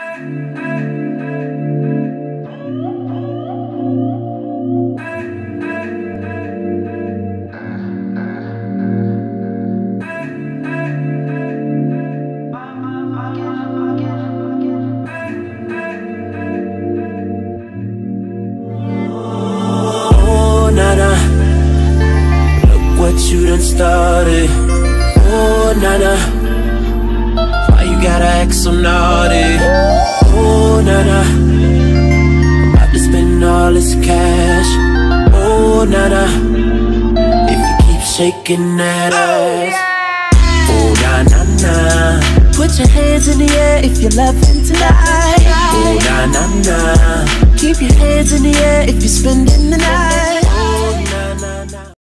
You done started. Oh, nana, why you gotta act so naughty? Oh, nana, I'm about to spend all this cash. Oh, nana, if you keep shaking that ass. Oh, na-na-na, put your hands in the air if you're loving tonight. Oh, na-na-na, keep your hands in the air if you're spending the night.